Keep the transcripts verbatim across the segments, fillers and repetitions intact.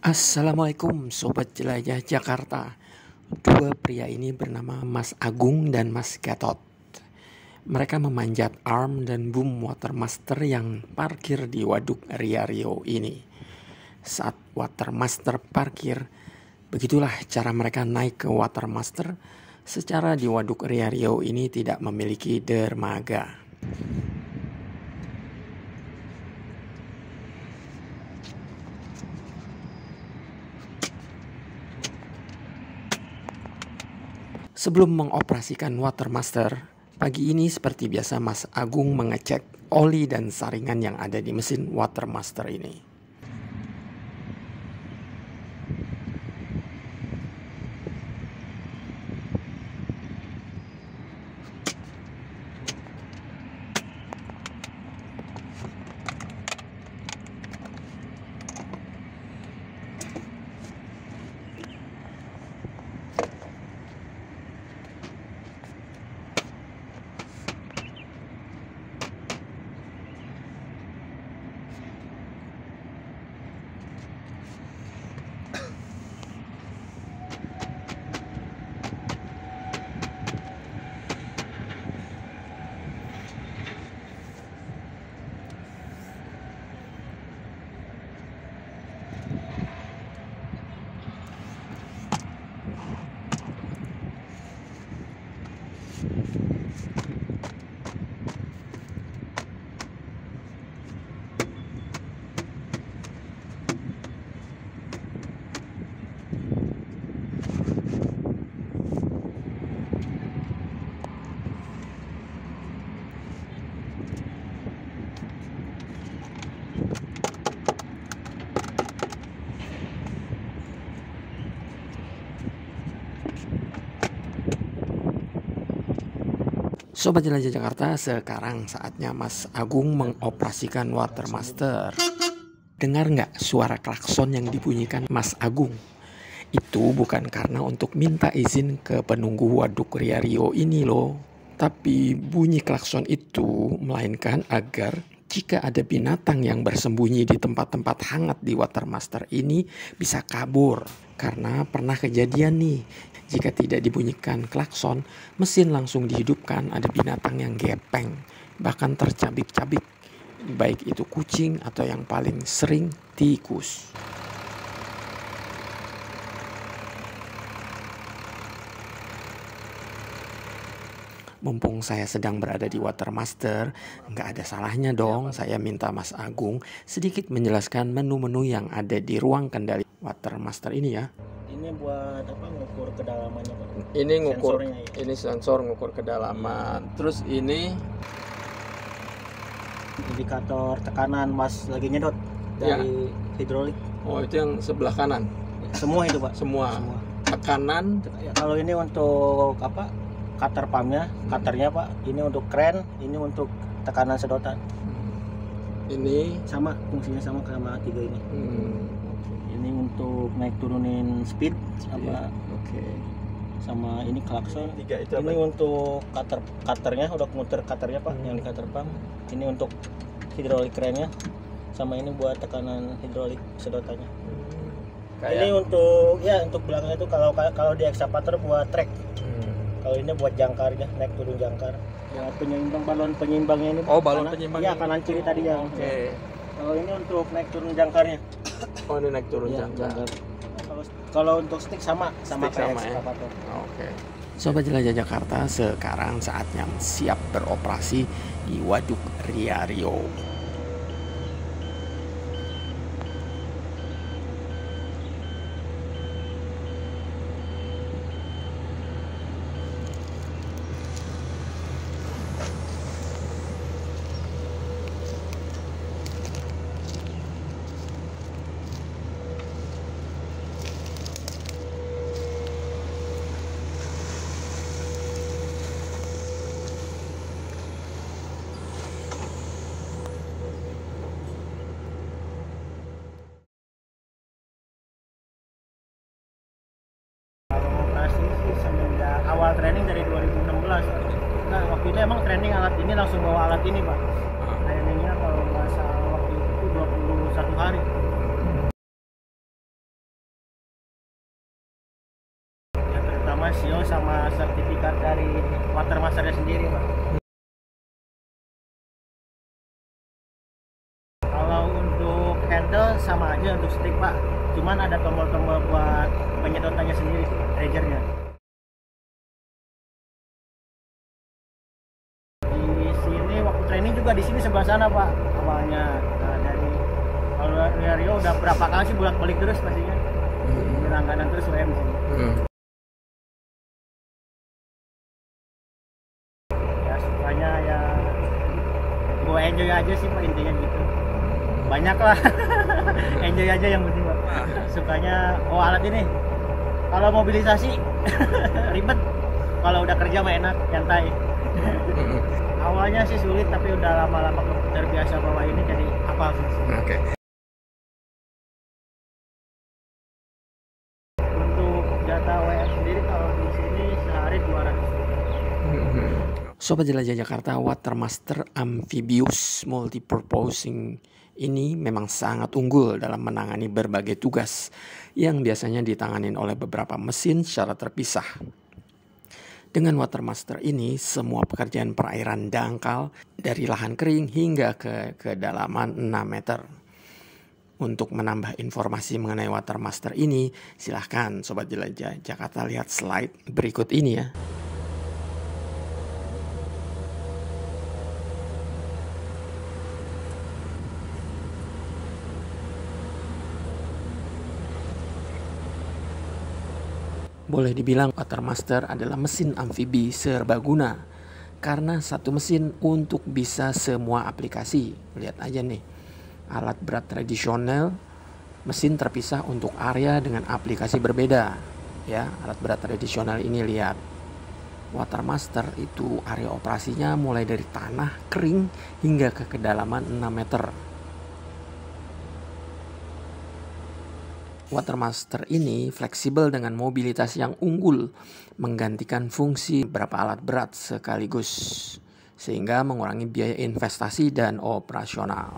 Assalamualaikum Sobat Jelajah Jakarta. Dua pria ini bernama Mas Agung dan Mas Gatot. Mereka memanjat arm dan boom Watermaster yang parkir di Waduk Ria Rio ini. Saat Watermaster parkir, begitulah cara mereka naik ke Watermaster. Secara di Waduk Ria Rio ini tidak memiliki dermaga. Sebelum mengoperasikan Watermaster, pagi ini seperti biasa Mas Agung mengecek oli dan saringan yang ada di mesin Watermaster ini. Sobat Jelajah Jakarta, sekarang saatnya Mas Agung mengoperasikan Watermaster. Dengar nggak suara klakson yang dibunyikan Mas Agung? Itu bukan karena untuk minta izin ke penunggu Waduk Ria Rio ini loh. Tapi bunyi klakson itu melainkan agar jika ada binatang yang bersembunyi di tempat-tempat hangat di Watermaster ini bisa kabur. Karena pernah kejadian nih, jika tidak dibunyikan klakson, mesin langsung dihidupkan, ada binatang yang gepeng, bahkan tercabik-cabik, baik itu kucing atau yang paling sering tikus. Mumpung saya sedang berada di Watermaster, nggak ada salahnya dong saya minta Mas Agung sedikit menjelaskan menu-menu yang ada di ruang kendali Watermaster ini ya. Ini buat apa, ngukur kedalamannya Pak? Ini ngukur, Sensornya, ya. Ini sensor ngukur kedalaman. Terus ini indikator tekanan Mas lagi nyedot dari ya. Hidrolik. Oh, itu yang sebelah kanan. Semua itu Pak. Semua. Semua. Tekanan. Ya, kalau ini untuk apa? Cutter pumpnya, cutternya Pak. Ini untuk kren, ini untuk tekanan sedotan. Ini sama fungsinya sama sama tiga ini. Hmm. Ini untuk naik turunin speed sama. Oke. Okay. Sama ini klakson. Tiga itu ini apa? Untuk cutter cutternya, udah muter cutternya Pak, hmm. yang di cutter pump. Ini untuk hidrolik kerennya, sama ini buat tekanan hidrolik sedotannya. Hmm. Kayak... Ini untuk ya untuk belakang itu kalau kalau di excavator buat track. Hmm. Kalau ini buat jangkarnya, naik turun jangkar. Ya, penyeimbang balon penyeimbangnya ini. Oh, balon kanan, penyeimbang. Iya, kanan kiri tadi yang. Oke. Okay. Kalau ini untuk naik turun jangkarnya. Oh, ini naik turun ya, jangkar. jangkar. Kalau kalau untuk stick sama sama stick kayak sama, excavator. Ya? Oke. Okay. Sobat Jelajah Jakarta, sekarang saatnya siap beroperasi di Waduk Ria Rio. Awal training dari dua ribu enam belas. Nah, waktu itu emang training alat ini langsung bawa alat ini Pak. Trainingnya kalau nggak salah waktu itu dua puluh satu hari. handle sama aja untuk stick Pak, cuman ada tombol-tombol buat penyedotannya sendiri, triggernya. Di sini waktu training juga di sini sebelah sana Pak awalnya. Nah, dari kalau dari Rio udah berapa kali sih bolak-balik terus pastinya, hmm. langganan terus U M sini. Hmm. Ya sukanya ya gue enjoy aja sih Pak, intinya gitu. Banyak lah. Enjoy aja yang penting Pak. Sukanya oh alat ini kalau mobilisasi ribet, kalau udah kerja mah enak, nyantai. Awalnya sih sulit tapi udah lama-lama terbiasa bawa ini jadi hafal sih. Oke. Okay. Untuk jatah W M sendiri kalau di sini sehari dua ratus. Sobat Jelajah Jakarta, Watermaster Amphibious Multipurposing ini memang sangat unggul dalam menangani berbagai tugas yang biasanya ditanganin oleh beberapa mesin secara terpisah. Dengan Watermaster ini, semua pekerjaan perairan dangkal dari lahan kering hingga ke kedalaman enam meter. Untuk menambah informasi mengenai Watermaster ini, silahkan Sobat Jelajah Jakarta lihat slide berikut ini ya. Boleh dibilang Watermaster adalah mesin amfibi serbaguna karena satu mesin untuk bisa semua aplikasi. Lihat aja nih, alat berat tradisional, mesin terpisah untuk area dengan aplikasi berbeda. Ya, alat berat tradisional ini lihat. Watermaster itu area operasinya mulai dari tanah kering hingga ke kedalaman enam meter. Watermaster ini fleksibel dengan mobilitas yang unggul, menggantikan fungsi beberapa alat berat sekaligus, sehingga mengurangi biaya investasi dan operasional.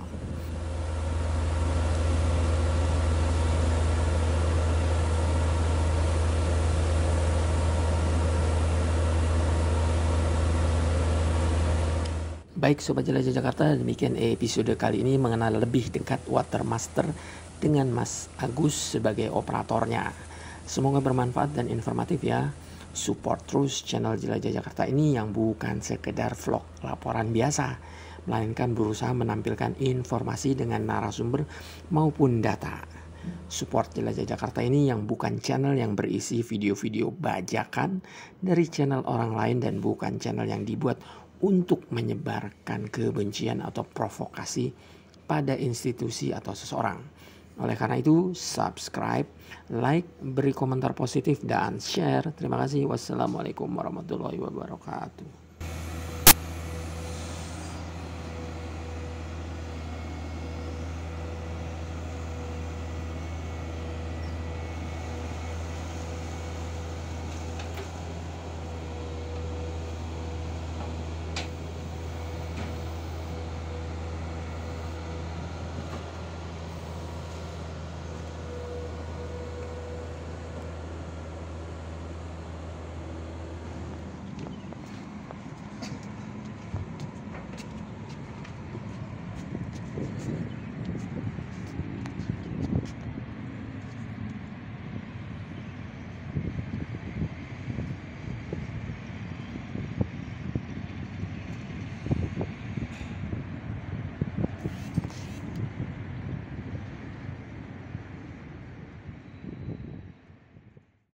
Baik Sobat Jelajah Jakarta, demikian episode kali ini mengenal lebih dekat Watermaster dengan Mas Agus sebagai operatornya. Semoga bermanfaat dan informatif ya. Support terus channel Jelajah Jakarta ini yang bukan sekedar vlog laporan biasa, melainkan berusaha menampilkan informasi dengan narasumber maupun data. Support Jelajah Jakarta ini yang bukan channel yang berisi video-video bajakan dari channel orang lain dan bukan channel yang dibuat untuk menyebarkan kebencian atau provokasi pada institusi atau seseorang. Oleh karena itu, subscribe, like, beri komentar positif, dan share. Terima kasih. Wassalamualaikum warahmatullahi wabarakatuh.